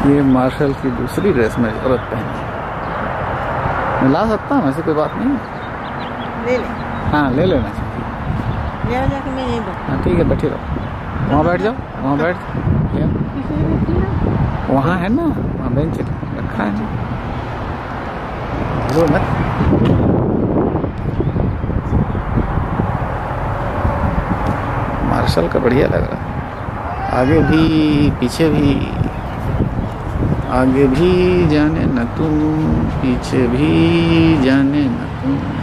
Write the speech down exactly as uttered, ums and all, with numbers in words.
ये मार्शल की दूसरी ड्रेस में औरत पहनी है। मैं ला सकता हूँ, ऐसी कोई बात नहीं है। ले ले। हाँ ले लेना चाहिए। ले जाके मैं यहीं बैठ। हाँ ठीक है, बैठे रहो, वहाँ बैठ जाओ, वहाँ बैठ जाओ। वहाँ है ना, वहाँ बेंच रखा है ना, वो मत। मार्शल का बढ़िया लग रहा है, आगे भी पीछे भी, आगे भी जाने न तुम, पीछे भी जाने न तुम।